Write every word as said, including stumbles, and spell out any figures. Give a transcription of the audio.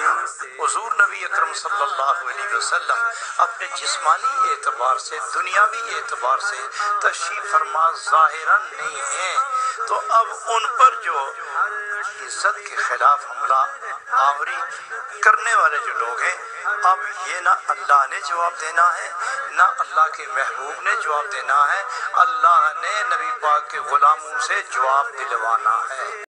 हुजूर नबी अकरम सल्लल्लाहु अलैहि वसल्लम अपने जिस्मानी एतबार से, दुनियावी एतबार से तशरीफ फरमा ज़ाहिरन नहीं है, तो अब उन पर जो इज्जत के खिलाफ हमला आवरी करने वाले जो लोग हैं, अब ये ना अल्लाह ने जवाब देना है, ना अल्लाह के महबूब ने जवाब देना है, अल्लाह ने नबी पाक के गुलामों से जवाब दिलवाना है।